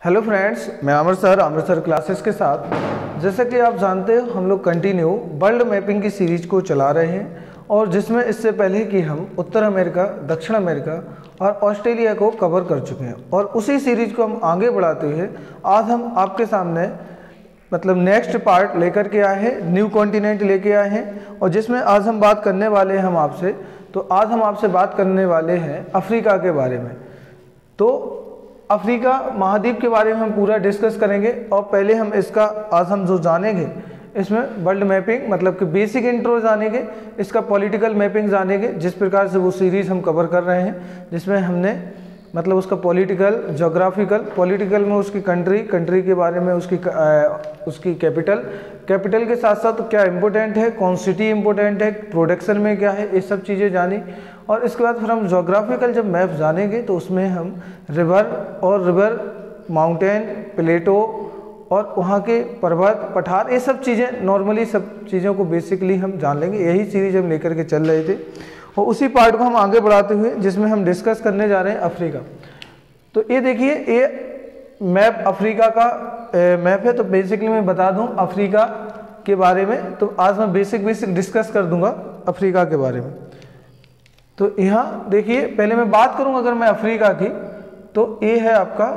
Hello friends, मैं Amritsar classes के साथ, जैसा कि आप जानते हो हम लोग कंटिन्यू वर्ल्ड मैपिंग की सीरीज को चला रहे हैं और जिसमें इससे पहले कि हम उत्तर अमेरिका, दक्षिण अमेरिका और ऑस्ट्रेलिया को कवर कर चुके हैं और उसी सीरीज को हम आगे बढ़ाते हुए आज हम आपके सामने नेक्स्ट पार्ट लेकर के आए हैं, न्यू कॉन्टिनेंट लेके आए हैं और जिसमें आज हम बात करने वाले हैं हम आपसे। तो आज हम आपसे बात करने वाले हैं अफ्रीका के बारे में। तो अफ्रीका महाद्वीप के बारे में हम पूरा डिस्कस करेंगे और पहले हम इसका आज हम जो जानेंगे इसमें वर्ल्ड मैपिंग कि बेसिक इंट्रो जानेंगे, इसका पॉलिटिकल मैपिंग जानेंगे, जिस प्रकार से वो सीरीज़ हम कवर कर रहे हैं जिसमें हमने उसका पॉलिटिकल में उसकी कंट्री के बारे में, उसकी कैपिटल के साथ साथ क्या इम्पोर्टेंट है, कौन सिटी इम्पोर्टेंट है, प्रोडक्शन में क्या है, ये सब चीज़ें जानी। और इसके बाद फिर हम जोग्राफिकल जब मैप जानेंगे तो उसमें हम रिवर माउंटेन, प्लेटो और वहाँ के पर्वत, पठार, ये सब चीज़ें नॉर्मली सब चीज़ों को बेसिकली हम जान लेंगे। यही सीरीज हम लेकर के चल रहे थे और उसी पार्ट को हम आगे बढ़ाते हुए जिसमें हम डिस्कस करने जा रहे हैं अफ्रीका। तो ये देखिए, ये मैप अफ्रीका का मैप है। तो बेसिकली मैं बता दूं अफ्रीका के बारे में, तो आज मैं बेसिक डिस्कस कर दूंगा अफ्रीका के बारे में। तो यहाँ देखिए, पहले मैं बात करूं अगर मैं अफ्रीका की, तो ये है आपका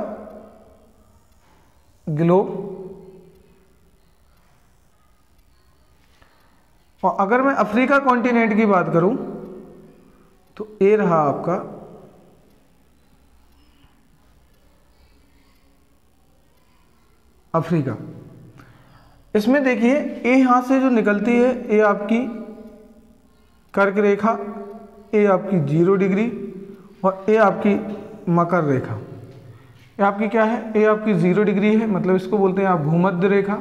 ग्लोब और अगर मैं अफ्रीका कॉन्टिनेंट की बात करूं तो ये रहा आपका अफ्रीका। इसमें देखिए, ये यहां से जो निकलती है ये आपकी कर्क रेखा, ये आपकी 0 डिग्री और ये आपकी मकर रेखा। ये आपकी क्या है, ये आपकी 0 डिग्री है, इसको बोलते हैं आप भूमध्य रेखा।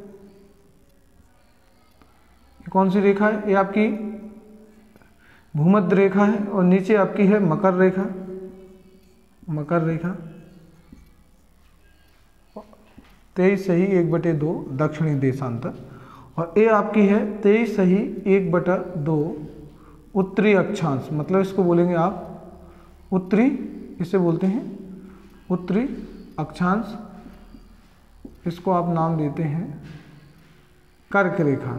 कौन सी रेखा है, ये आपकी भूमध्य रेखा है और नीचे आपकी है मकर रेखा। 23 सही 1/2 दक्षिणी देशांतर और ये आपकी है 23 सही 1/2 उत्तरी अक्षांश। इसको बोलेंगे आप उत्तरी, इसे बोलते हैं उत्तरी अक्षांश। इसको आप नाम देते हैं कर्क रेखा।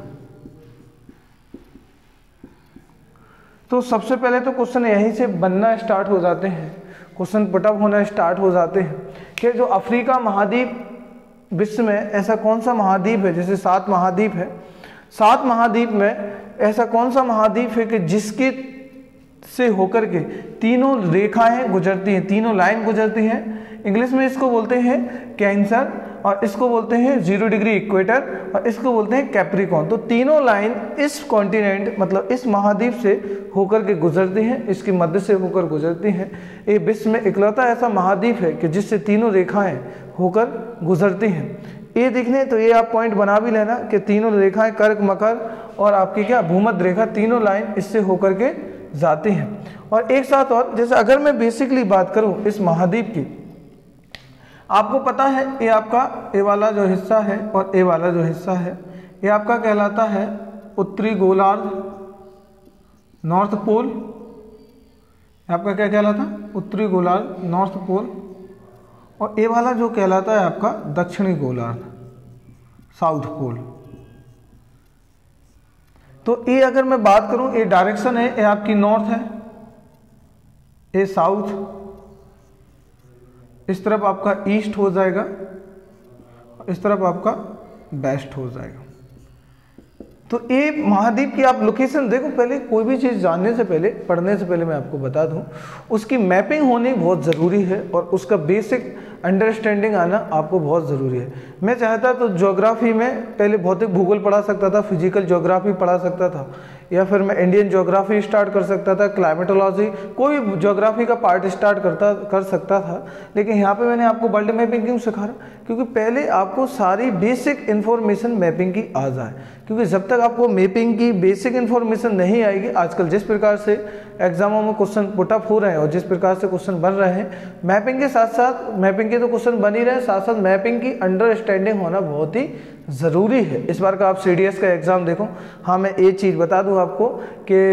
तो सबसे पहले तो क्वेश्चन यहीं से बनना स्टार्ट हो जाते हैं, क्वेश्चन पुटअप होना स्टार्ट हो जाते हैं कि जो अफ्रीका महाद्वीप विश्व में ऐसा कौन सा महाद्वीप है, जैसे 7 महाद्वीप है, 7 महाद्वीप में ऐसा कौन सा महाद्वीप है कि जिसके से होकर के तीनों रेखाएं गुजरती हैं, तीनों लाइन गुजरती हैं। इंग्लिश में इसको बोलते हैं कैंसर और इसको बोलते हैं 0 डिग्री इक्वेटर और इसको बोलते हैं कैप्रिकॉर्न। तो तीनों लाइन इस कॉन्टिनेंट इस महाद्वीप से होकर के गुजरती हैं, इसके मध्य से होकर गुजरती हैं। ये विश्व में इकलौता ऐसा महाद्वीप है कि जिससे तीनों रेखाएं होकर गुजरती हैं। ये देखने तो ये आप पॉइंट बना भी लेना कि तीनों रेखाएं कर्क, मकर और आपकी क्या भूमध्य रेखा, तीनों लाइन इससे होकर के जाती हैं। और एक साथ और, जैसे अगर मैं बेसिकली बात करूं इस महाद्वीप की, आपको पता है ये आपका ये वाला जो हिस्सा है और ये वाला जो हिस्सा है ये आपका कहलाता है उत्तरी गोलार्ध, नॉर्थ पोल। आपका क्या कहलाता है, उत्तरी गोलार्ध, नॉर्थ पोल। और ये वाला जो कहलाता है आपका दक्षिणी गोलार्ध, साउथ पोल। तो ये अगर मैं बात करूं, ये डायरेक्शन है, ये आपकी नॉर्थ है, ये साउथ, इस तरफ आपका ईस्ट हो जाएगा, इस तरफ आपका वेस्ट हो जाएगा। तो ये महाद्वीप की आप लोकेशन देखो, पहले कोई भी चीज़ जानने से पहले, पढ़ने से पहले मैं आपको बता दूं, उसकी मैपिंग होनी बहुत ज़रूरी है और उसका बेसिक अंडरस्टैंडिंग आना आपको बहुत ज़रूरी है। मैं चाहता तो ज्योग्राफी में पहले भौतिक भूगोल पढ़ा सकता था, फिजिकल ज्योग्राफी पढ़ा सकता था, या फिर मैं इंडियन ज्योग्राफी स्टार्ट कर सकता था, क्लाइमेटोलॉजी, कोई भी ज्योग्राफी का पार्ट स्टार्ट कर सकता था। लेकिन यहाँ पे मैंने आपको वर्ल्ड मैपिंग क्यों सिखा रहा, क्योंकि पहले आपको सारी बेसिक इन्फॉर्मेशन मैपिंग की आ जाए। क्योंकि जब तक आपको मैपिंग की बेसिक इन्फॉर्मेशन नहीं आएगी, आजकल जिस प्रकार से एग्जामों में क्वेश्चन पुटअप हो रहे हैं और जिस प्रकार से क्वेश्चन बन रहे हैं, मैपिंग के साथ साथ, मैपिंग के तो क्वेश्चन बन ही रहे हैं, साथ साथ मैपिंग की अंडरस्टैंडिंग होना बहुत ही ज़रूरी है। इस बार का आप CDS का एग्ज़ाम देखो, हाँ मैं एक चीज़ बता दूं आपको कि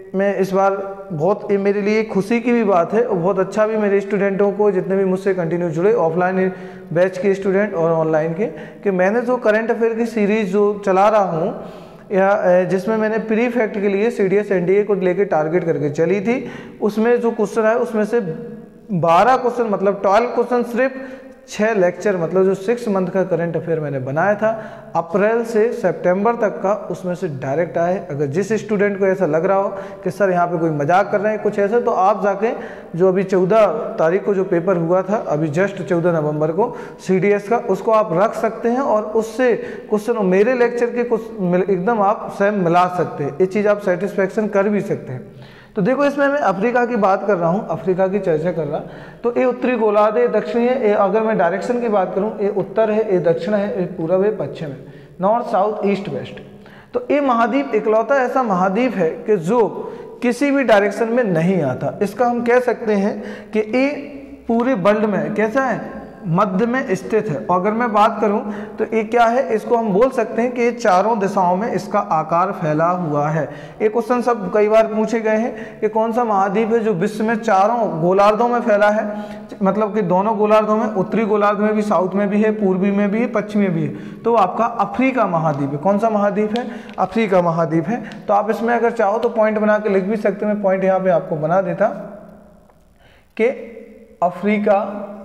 मैं इस बार बहुत, ये मेरे लिए खुशी की भी बात है और बहुत अच्छा भी मेरे स्टूडेंटों को, जितने भी मुझसे कंटिन्यू जुड़े, ऑफलाइन बैच के स्टूडेंट और ऑनलाइन के, कि मैंने जो करंट अफेयर की सीरीज़ जो चला रहा हूँ या जिसमें मैंने प्री फैक्ट के लिए CDS NDA को लेकर टारगेट करके चली थी, उसमें जो क्वेश्चन है उसमें से 12 क्वेश्चन मतलब 12 क्वेश्चन सिर्फ 6 लेक्चर मतलब जो 6 मंथ का करंट अफेयर मैंने बनाया था अप्रैल से सितंबर तक का, उसमें से डायरेक्ट आए। अगर जिस स्टूडेंट को ऐसा लग रहा हो कि सर यहाँ पे कोई मजाक कर रहे हैं कुछ ऐसा, तो आप जाके जो अभी 14 तारीख को जो पेपर हुआ था, अभी जस्ट 14 नवंबर को CDS का, उसको आप रख सकते हैं और उससे क्वेश्चन मेरे लेक्चर के कुछ एकदम आप सेम मिला सकते हैं। ये चीज़ आप सेटिस्फेक्शन कर भी सकते हैं। तो देखो इसमें मैं अफ्रीका की बात कर रहा हूँ, अफ्रीका की चर्चा कर रहा, तो ये उत्तरी गोलार्ध है, दक्षिणी है, ये अगर मैं डायरेक्शन की बात करूँ, ये उत्तर है, ये दक्षिण है, ये पूरब है, पश्चिम है, नॉर्थ साउथ ईस्ट वेस्ट। तो ये महाद्वीप इकलौता ऐसा महाद्वीप है कि जो किसी भी डायरेक्शन में नहीं आता। इसका हम कह सकते हैं कि ये पूरे वर्ल्ड में कैसा है, मध्य में स्थित है। और अगर मैं बात करूं तो ये क्या है, इसको हम बोल सकते हैं कि ये चारों दिशाओं में इसका आकार फैला हुआ है। ये क्वेश्चन सब कई बार पूछे गए हैं कि कौन सा महाद्वीप है जो विश्व में चारों गोलार्धों में फैला है, मतलब कि दोनों गोलार्धों में, उत्तरी गोलार्ध में भी, साउथ में भी है, पूर्वी में भी है, पश्चिमी में भी है। तो आपका अफ्रीका महाद्वीप है। कौन सा महाद्वीप है, अफ्रीका महाद्वीप है। तो आप इसमें अगर चाहो तो पॉइंट बना के लिख भी सकते हैं। मैं पॉइंट यहाँ पे आपको बना देता कि अफ्रीका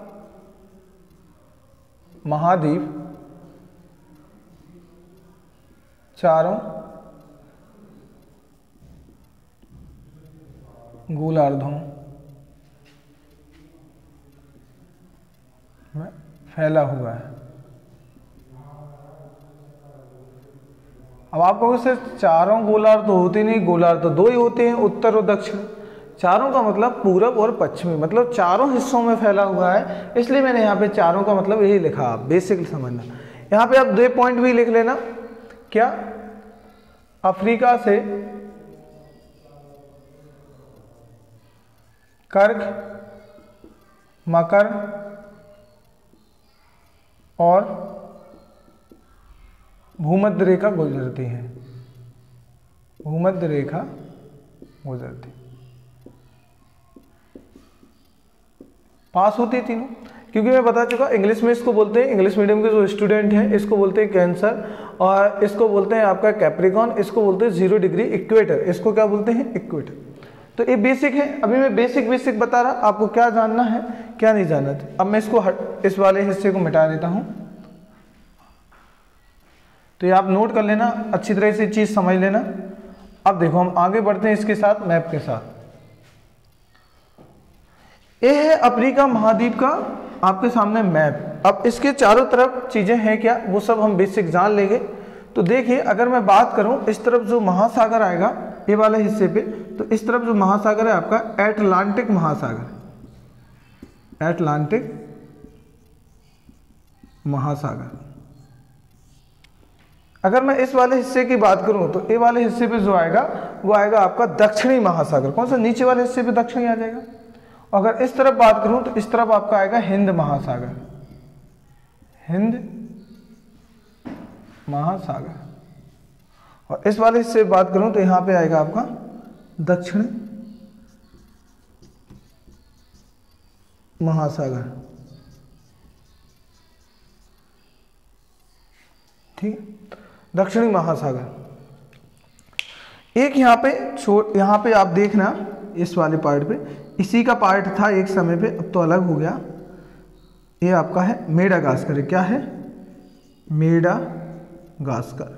महाद्वीप चारों गोलार्धों में फैला हुआ है। अब आप कहोगे सिर्फ चारों गोलार्ध तो होते नहीं, गोलार्ध तो 2 ही होते हैं, उत्तर और दक्षिण। चारों का मतलब पूरब और पश्चिमी, मतलब चारों हिस्सों में फैला हुआ है, इसलिए मैंने यहाँ पे चारों का मतलब यही लिखा। आप बेसिक समझना। यहाँ पे आप 2 पॉइंट भी लिख लेना। क्या, अफ्रीका से कर्क, मकर और भूमध्य रेखा गुजरती है, भूमध्य रेखा गुजरती, पास होती है तीनों। क्योंकि मैं बता चुका, इंग्लिश में इसको बोलते हैं, इंग्लिश मीडियम के जो स्टूडेंट हैं इसको बोलते हैं कैंसर, और इसको बोलते हैं आपका कैप्रिकॉन, इसको बोलते हैं 0 डिग्री इक्वेटर, इसको क्या बोलते हैं, इक्वेटर। तो ये बेसिक है। अभी मैं बेसिक बता रहा, आपको क्या जानना है क्या नहीं जानना था। अब मैं इसको इस वाले हिस्से को मिटा देता हूं, तो ये आप नोट कर लेना, अच्छी तरह से चीज समझ लेना। अब देखो हम आगे बढ़ते हैं इसके साथ, मैप के साथ। ये है अफ्रीका महाद्वीप का आपके सामने मैप। अब इसके चारों तरफ चीजें हैं क्या, वो सब हम बेसिक जान लेंगे। तो देखिए, अगर मैं बात करूं, इस तरफ जो महासागर आएगा ये वाले हिस्से पे, तो इस तरफ जो महासागर है आपका एटलांटिक महासागर, एटलांटिक महासागर। अगर मैं इस वाले हिस्से की बात करूं तो ये वाले हिस्से पे जो आएगा वो आएगा आपका दक्षिणी महासागर। कौन सा, नीचे वाले हिस्से पे दक्षिणी आ जाएगा। अगर इस तरफ बात करूं तो इस तरफ आपका आएगा हिंद महासागर, हिंद महासागर। और इस वाले हिस्से बात करूं तो यहां पे आएगा आपका दक्षिण महासागर। ठीक, दक्षिणी महासागर। एक यहाँ पे आप देखना, इस वाले पार्ट पे, इसी का पार्ट था एक समय पे, अब तो अलग हो गया। ये आपका है मेडागास्कर। क्या है, मेडागास्कर।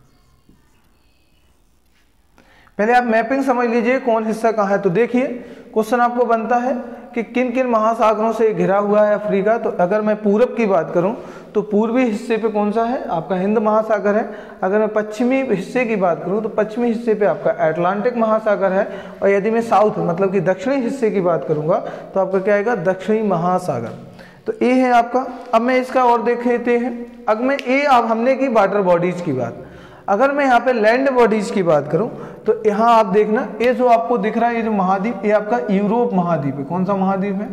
पहले आप मैपिंग समझ लीजिए कौन हिस्सा कहाँ है। तो देखिए, क्वेश्चन आपको बनता है कि किन किन महासागरों से घिरा हुआ है अफ्रीका। तो अगर मैं पूरब की बात करूं तो पूर्वी हिस्से पे कौन सा है, आपका हिंद महासागर है। अगर मैं पश्चिमी हिस्से की बात करूं तो पश्चिमी हिस्से पे आपका अटलांटिक महासागर है। और यदि मैं साउथ मतलब कि दक्षिणी हिस्से की बात करूंगा तो आपका क्या आएगा, दक्षिणी महासागर। तो ये है आपका। अब मैं इसका और देख लेते हैं। अब मैं ये, अब हमने की वाटर बॉडीज की बात। अगर मैं यहाँ पे लैंड बॉडीज की बात करूं तो यहाँ आप देखना, ये जो आपको दिख रहा है, ये जो महाद्वीप, ये आपका यूरोप महाद्वीप है। कौन सा महाद्वीप है,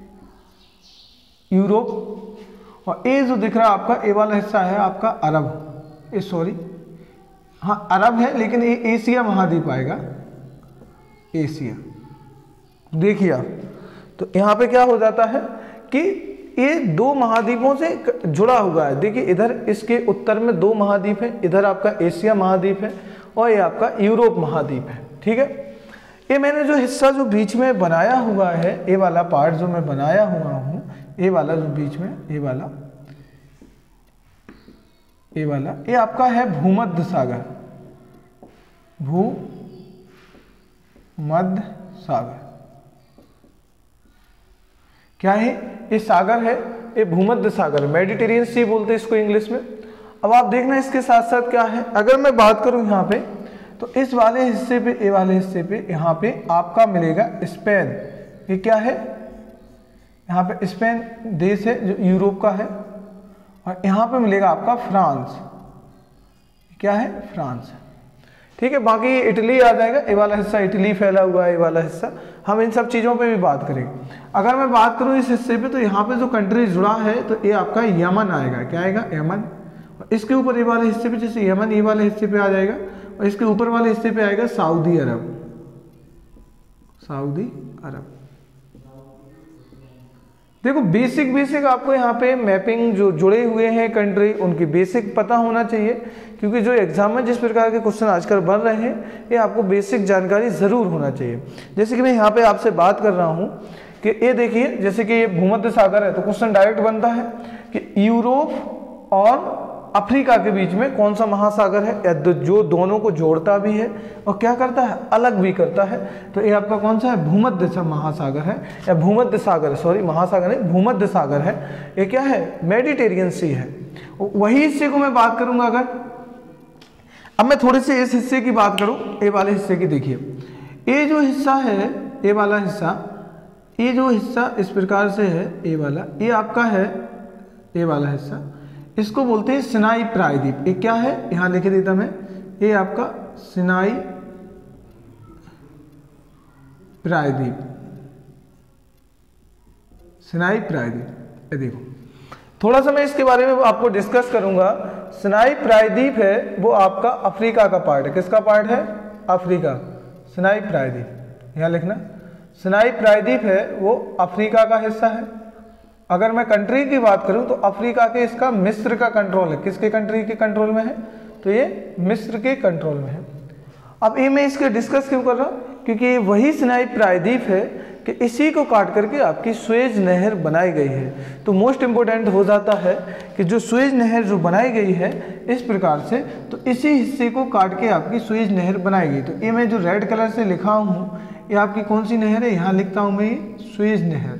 यूरोप। और ये जो दिख रहा है आपका, ये वाला हिस्सा है आपका अरब, सॉरी हाँ अरब है, लेकिन ये एशिया महाद्वीप आएगा, एशिया। देखिए आप, तो यहाँ पे क्या हो जाता है कि ये दो महाद्वीपों से जुड़ा हुआ है। देखिए इधर इसके उत्तर में दो महाद्वीप है, इधर आपका एशिया महाद्वीप है और ये आपका यूरोप महाद्वीप है। ठीक है, ये मैंने जो हिस्सा जो बीच में बनाया हुआ है, ये वाला पार्ट जो मैं बनाया हुआ हूँ, ये वाला जो बीच में ये वाला ये आपका है भूमध्य सागर। भूमध्य सागर क्या है? ये सागर है, ये भूमध्य सागर, मेडिटेरियन सी बोलते हैं इसको इंग्लिश में। अब आप देखना इसके साथ साथ क्या है, अगर मैं बात करूं यहाँ पे, तो इस वाले हिस्से पे, ये वाले हिस्से पे यहाँ पे आपका मिलेगा स्पेन। ये क्या है? यहाँ पे स्पेन देश है जो यूरोप का है, और यहाँ पे मिलेगा आपका फ्रांस। क्या है? फ्रांस। ठीक है, बाकी ये इटली आ जाएगा, ये वाला हिस्सा इटली फैला हुआ है, ये वाला हिस्सा। हम इन सब चीज़ों पे भी बात करेंगे। अगर मैं बात करूँ इस हिस्से पे, तो यहाँ पे जो कंट्री जुड़ा है तो ये आपका यमन आएगा। क्या आएगा? यमन। और इसके ऊपर ये वाले हिस्से पे, जैसे यमन ये वाले हिस्से पे आ जाएगा, और इसके ऊपर वाले हिस्से पे आएगा सऊदी अरब। सऊदी अरब। देखो बेसिक आपको यहाँ पे मैपिंग जो जुड़े हुए हैं कंट्री, उनकी बेसिक पता होना चाहिए, क्योंकि जो एग्जाम में जिस प्रकार के क्वेश्चन आजकल बन रहे हैं, ये आपको बेसिक जानकारी जरूर होना चाहिए। जैसे कि मैं यहाँ पे आपसे बात कर रहा हूँ कि ये देखिए, जैसे कि ये भूमध्य सागर है, तो क्वेश्चन डायरेक्ट बनता है कि यूरोप और अफ्रीका के बीच में कौन सा महासागर है, या जो दोनों को जोड़ता भी है और क्या करता है, अलग भी करता है। तो ये आपका कौन सा है? भूमध्य महासागर है, या भूमध्य सागर है, सॉरी महासागर नहीं, भूमध्य सागर है। ये क्या है? मेडिटेरियन सी है। वही हिस्से को मैं बात करूंगा अगर, अब मैं थोड़े से इस हिस्से की बात करूं, ये वाले हिस्से की। देखिए ये जो हिस्सा है, ये वाला हिस्सा, ये जो हिस्सा इस प्रकार से है, ये वाला, ये आपका है, ये वाला हिस्सा, इसको बोलते हैं सिनाई प्रायद्वीप। ये क्या है? यहां लिख देता मैं, ये आपका सिनाई प्रायद्वीप। सिनाई प्रायद्वीप, ये देखो थोड़ा सा मैं इसके बारे में आपको डिस्कस करूंगा। सिनाई प्रायद्वीप है वो आपका अफ्रीका का पार्ट है। किसका पार्ट है? अफ्रीका। सिनाई प्रायद्वीप यहां लिखना, सिनाई प्रायद्वीप है वो अफ्रीका का हिस्सा है। अगर मैं कंट्री की बात करूं तो अफ्रीका के इसका मिस्र का कंट्रोल है। किसके कंट्री के कंट्रोल में है? तो ये मिस्र के कंट्रोल में है। अब ये मैं इसके डिस्कस क्यों कर रहा हूं? क्योंकि वही सिनाई प्रायद्वीप है कि इसी को काट करके आपकी सुएज नहर बनाई गई है। तो मोस्ट इंपोर्टेंट हो जाता है कि जो सुएज नहर जो बनाई गई है इस प्रकार से, तो इसी हिस्से को काट के आपकी सुएज नहर बनाई गई। तो ये मैं जो रेड कलर से लिखा हूँ, ये आपकी कौन सी नहर है? यहाँ लिखता हूँ मैं ये सुएज नहर।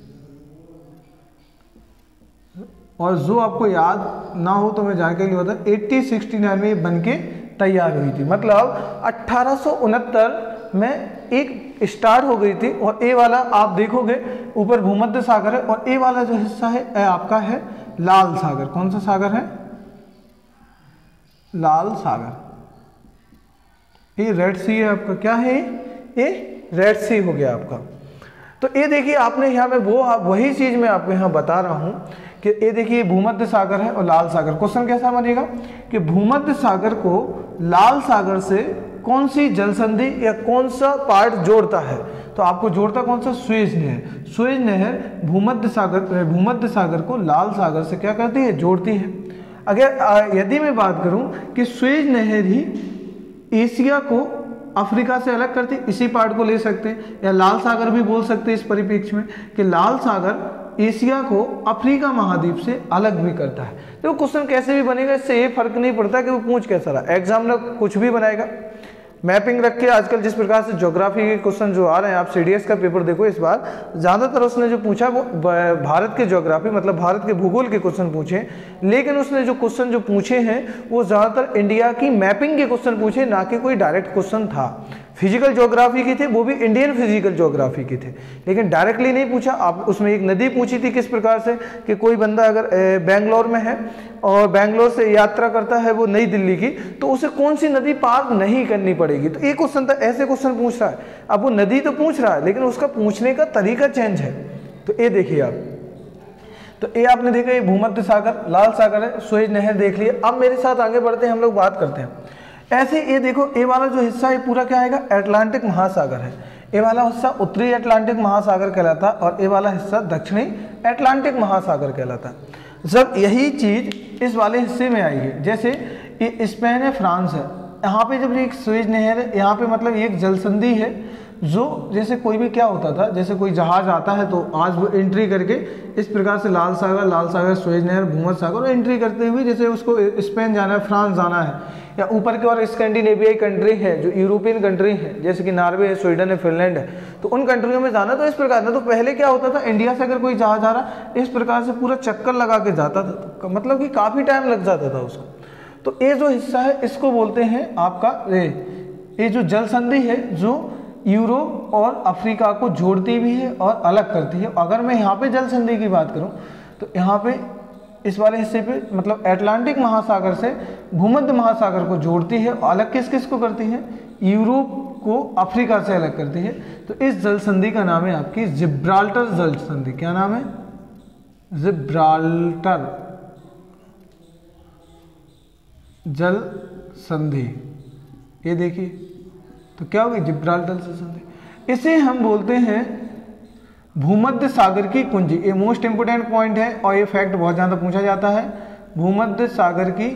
और जो आपको याद ना हो तो मैं जानकारी बता, 1869 में ये बन के तैयार हुई थी। मतलब 1869 में एक स्टार्ट हो गई थी। और ए वाला आप देखोगे ऊपर भूमध्य सागर है, और ए वाला जो हिस्सा है आपका है लाल सागर। कौन सा सागर है? लाल सागर। ये रेड सी है आपका। क्या है ये? रेड सी हो गया आपका। तो ये देखिए आपने यहाँ में वही चीज मैं आपको यहाँ बता रहा हूँ कि ये देखिए भूमध्य सागर है और लाल सागर। क्वेश्चन कैसा बनेगा कि भूमध्य सागर को लाल सागर से कौन सी जलसंधि या कौन सा पार्ट जोड़ता है? तो आपको जोड़ता कौन सा? सुएज नहर। सुएज नहर भूमध्य सागर को लाल सागर से क्या करती है? जोड़ती है। अगर यदि मैं बात करूं कि सुएज नहर ही एशिया को अफ्रीका से अलग करती, इसी पार्ट को ले सकते हैं, या लाल सागर भी बोल सकते हैं इस परिप्रेक्ष्य में कि लाल सागर एशिया को अफ्रीका महाद्वीप से अलग भी करता है। तो क्वेश्चन कैसे भी बनेगा, इससे ये फर्क नहीं पड़ता कि वो पूछ कैसा रहा। एग्जामिनर कुछ भी बनाएगा, मैपिंग रख के। आजकल जिस प्रकार से ज्योग्राफी के क्वेश्चन जो आ रहे हैं, आप सीडीएस का पेपर देखो इस बार, ज़्यादातर उसने जो पूछा वो भारत के ज्योग्राफी मतलब भारत के भूगोल के क्वेश्चन पूछे, लेकिन उसने जो क्वेश्चन जो पूछे हैं वो ज़्यादातर इंडिया की मैपिंग के क्वेश्चन पूछे, ना कि कोई डायरेक्ट क्वेश्चन था। फिजिकल ज्योग्राफी की थे, वो भी इंडियन फिजिकल ज्योग्राफी की थे, लेकिन डायरेक्टली नहीं पूछा। आप उसमें एक नदी पूछी थी किस प्रकार से कि कोई बंदा अगर बेंगलोर में है और बेंगलोर से यात्रा करता है वो नई दिल्ली की, तो उसे कौन सी नदी पार नहीं करनी पड़ेगी। तो एक क्वेश्चन था, ऐसे क्वेश्चन पूछ रहा है। अब वो नदी तो पूछ रहा है, लेकिन उसका पूछने का तरीका चेंज है। तो ये देखिए आप, तो ये आपने देखा ये भूमध्य सागर, लाल सागर है, सुएज नहर देख लिया। अब मेरे साथ आगे बढ़ते हैं, हम लोग बात करते हैं। ऐसे ये देखो, ये वाला जो हिस्सा है पूरा क्या आएगा, अटलांटिक महासागर है। ये वाला हिस्सा उत्तरी अटलांटिक महासागर कहलाता है और ये वाला हिस्सा दक्षिणी अटलांटिक महासागर कहलाता है। जब यही चीज इस वाले हिस्से में आएगी, जैसे ये स्पेन है, फ्रांस है, यहाँ पे जब एक स्वेज नहर है, यहाँ पे मतलब एक जल संधि है, जो जैसे कोई भी क्या होता था, जैसे कोई जहाज आता है तो आज वो एंट्री करके इस प्रकार से लाल सागर, स्वेज नहर, भूमध्य सागर, और एंट्री करते हुए जैसे उसको स्पेन जाना है, फ्रांस जाना है, या ऊपर की ओर स्कैंडिनेवियाई कंट्री है, जो यूरोपियन कंट्री है, जैसे कि नॉर्वे है, स्वीडन है, फिनलैंड है, तो उन कंट्रियों में जाना तो इस प्रकार था। तो पहले क्या होता था, इंडिया से अगर कोई जहाज आ रहा, इस प्रकार से पूरा चक्कर लगा के जाता था, तो मतलब कि काफ़ी टाइम लग जाता था उसको। तो ये जो हिस्सा है इसको बोलते हैं आपका ये जो जल संधि है, जो यूरोप और अफ्रीका को जोड़ती भी है और अलग करती है। अगर मैं यहाँ पे जल संधि की बात करूँ तो यहाँ पे इस वाले हिस्से पे मतलब अटलांटिक महासागर से भूमध्य महासागर को जोड़ती है, और अलग किस किस को करती है, यूरोप को अफ्रीका से अलग करती है। तो इस जल संधि का नाम है आपकी जिब्राल्टर जल संधि। क्या नाम है, जिब्राल्टर जल संधि। ये देखिए तो क्या होगी, जिब्राल्टर जल संधि। इसे हम बोलते हैं भूमध्य सागर की कुंजी। ये मोस्ट इंपोर्टेंट पॉइंट है और ये फैक्ट बहुत ज़्यादा पूछा जाता है। भूमध्य सागर की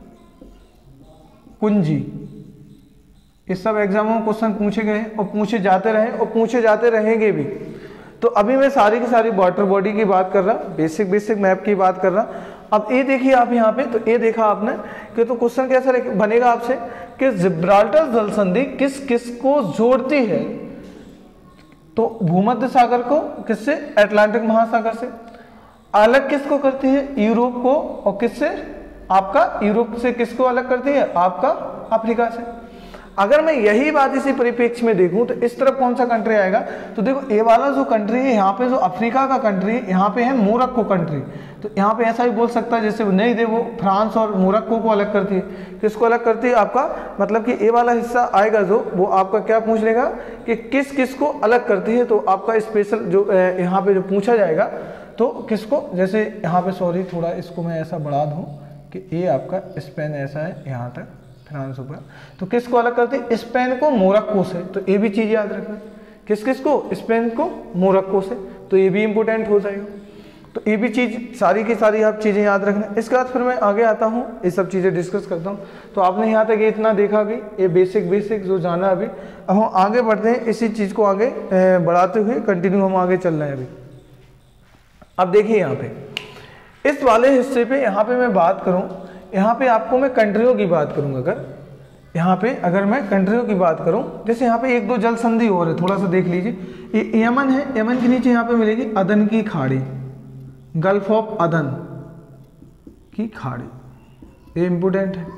कुंजी, इस सब एग्जामों में क्वेश्चन पूछे गए और पूछे जाते रहे और पूछे जाते रहेंगे भी। तो अभी मैं सारी की सारी वाटर बॉडी की बात कर रहा, बेसिक मैप की बात कर रहा। अब ये देखिए आप यहाँ पे, तो ये देखा आपने कि तो क्वेश्चन कैसा बनेगा आपसे कि जिब्राल्टर जल संधि किस किस को जोड़ती है, तो भूमध्य सागर को किससे, अटलांटिक महासागर से। अलग किसको करती है, यूरोप को, और किससे, आपका यूरोप से किसको अलग करती है, आपका अफ्रीका से। अगर मैं यही बात इसी परिप्रेक्ष्य में देखूं तो इस तरफ कौन सा कंट्री आएगा, तो देखो ये वाला जो कंट्री है यहाँ पे, जो अफ्रीका का कंट्री है, यहाँ पे है मोरक्को कंट्री। तो यहाँ पे ऐसा भी बोल सकता है जैसे नहीं दे, वो फ्रांस और मोरक्को को अलग करती है। किसको अलग करती है, आपका मतलब कि ये वाला हिस्सा आएगा जो, वो आपका क्या पूछ लेगा कि किस किस को अलग करती है। तो आपका स्पेशल जो यहाँ पे जो पूछा जाएगा, तो किसको, जैसे यहाँ पे सॉरी थोड़ा इसको मैं ऐसा बढ़ा दूँ कि ये आपका स्पेन ऐसा है यहाँ तक, फ्रांस ऊपर, तो किसको अलग करती है, स्पेन को मोरक्को से। तो ये भी चीज़ याद रखना, किस किस को, स्पेन को मोरक्को से, तो ये भी इंपॉर्टेंट हो जाएगा। तो ये भी चीज़ सारी की सारी आप चीज़ें याद रखना। इसके बाद फिर मैं आगे आता हूँ, ये सब चीज़ें डिस्कस करता हूँ। तो आपने यहाँ तक ये इतना देखा भी, ये बेसिक जो जाना अभी। अब हम आगे बढ़ते हैं, इसी चीज़ को आगे बढ़ाते हुए कंटिन्यू हम आगे चल रहे हैं अभी। अब देखिए यहाँ पे इस वाले हिस्से पे, यहाँ पे मैं बात करूँ, यहाँ पे आपको मैं कंट्रियों की बात करूँगा। अगर यहाँ पे अगर मैं कंट्रियों की बात करूँ, जैसे यहाँ पे एक दो जल संधि और है, थोड़ा सा देख लीजिए। ये यमन है, यमन के नीचे यहाँ पे मिलेगी अदन की खाड़ी, गल्फ ऑफ अदन की खाड़ी, ये इंपोर्टेंट है।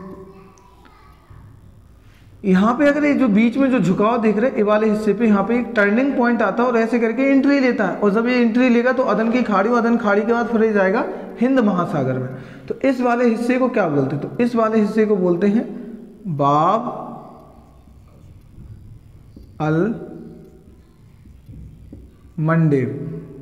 यहाँ पे अगर ये जो बीच में जो झुकाव देख रहे हैं, ये वाले हिस्से पे यहाँ पे एक टर्निंग पॉइंट आता है और ऐसे करके एंट्री लेता है, और जब ये एंट्री लेगा तो अदन की खाड़ी, और अदन खाड़ी के बाद फिर ये जाएगा हिंद महासागर में। तो इस वाले हिस्से को क्या बोलते हैं, तो इस वाले हिस्से को बोलते हैं बाब अल मंडेब,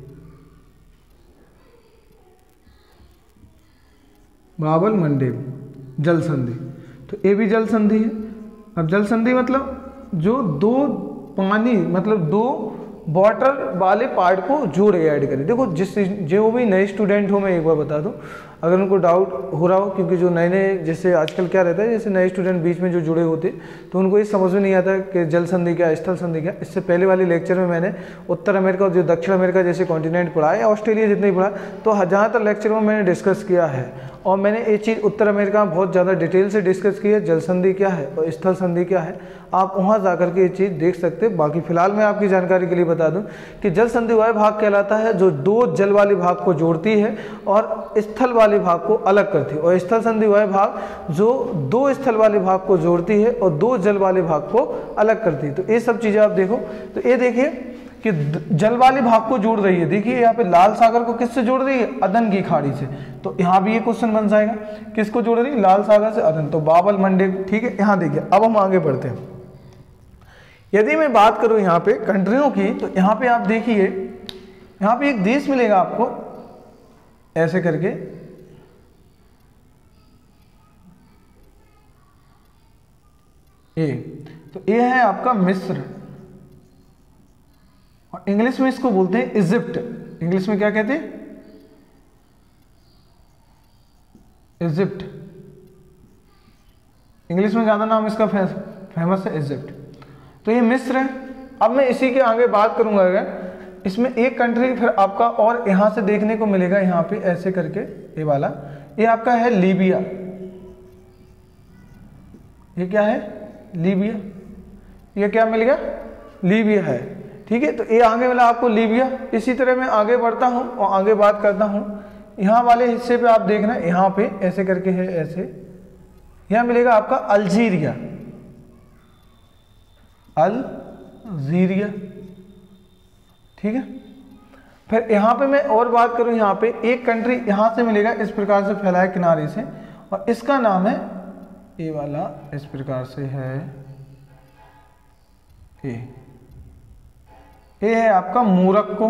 बाबल मंडेब जल संधि। तो ये भी जल संधि है। अब जल संधि मतलब जो दो पानी, मतलब दो वाटर वाले पार्ट को जोड़े, ऐड करें। देखो जो भी नए स्टूडेंट हो, मैं एक बार बता दूं, अगर उनको डाउट हो रहा हो, क्योंकि जो नए नए, जैसे आजकल क्या रहता है, जैसे नए स्टूडेंट बीच में जो जुड़े होते, तो उनको ये समझ में नहीं आता कि जल संधि क्या, स्थल संधि क्या। इससे पहले वाले लेक्चर में मैंने उत्तर अमेरिका और जो दक्षिण अमेरिका जैसे कॉन्टिनेंट पढ़ा है, ऑस्ट्रेलिया जितने ही पढ़ा, तो ज़्यादातर लेक्चर में मैंने डिस्कस किया है। और मैंने ये चीज़ उत्तर अमेरिका में बहुत ज़्यादा डिटेल से डिस्कस की है, जल संधि क्या है और स्थल संधि क्या है। आप वहाँ जाकर के ये चीज़ देख सकते हैं। बाकी फिलहाल मैं आपकी जानकारी के लिए बता दूं कि जल संधि वह भाग कहलाता है जो दो जल वाले भाग को जोड़ती है और स्थल वाले भाग को अलग करती है, और स्थल संधि वह भाग जो दो स्थल वाले भाग को जोड़ती है और दो जल वाले भाग को अलग करती है। तो ये सब चीज़ें आप देखो, तो ये देखिए कि जल वाले भाग को जोड़ रही है। देखिए यहाँ पे लाल सागर को किससे जोड़ रही है, अदन की खाड़ी से। तो यहाँ भी ये क्वेश्चन बन जाएगा, किसको जोड़ रही है, लाल सागर से अदन, तो बाबल मंडेब। ठीक है, यहाँ देखिए। अब हम आगे बढ़ते हैं। यदि मैं बात करूँ यहाँ पे कंट्रियों की, तो यहाँ पे आप देखिए, यहाँ पे एक देश मिलेगा आपको ऐसे करके, ए, तो ए है आपका मिस्र, और इंग्लिश में इसको बोलते हैं इजिप्ट। इंग्लिश में क्या कहते हैं? इजिप्ट। इंग्लिश में ज्यादा नाम इसका फेमस है इजिप्ट। तो ये मिस्र है। अब मैं इसी के आगे बात करूंगा, अगर इसमें एक कंट्री फिर आपका और यहां से देखने को मिलेगा, यहां पे ऐसे करके ये वाला, ये आपका है लीबिया। ये क्या है? लीबिया। ये क्या मिल गया? लीबिया है। ठीक है, तो ये आगे वाला आपको लीबिया। इसी तरह मैं आगे बढ़ता हूं और आगे बात करता हूं। यहां वाले हिस्से पे आप देखना, यहां पे ऐसे करके है, ऐसे यहां मिलेगा आपका अल्जीरिया। अल्जीरिया, ठीक है। फिर यहां पे मैं और बात करूं, यहां पे एक कंट्री यहां से मिलेगा, इस प्रकार से फैला है किनारे से, और इसका नाम है, ये वाला इस प्रकार से है, ये है आपका मोरक्को।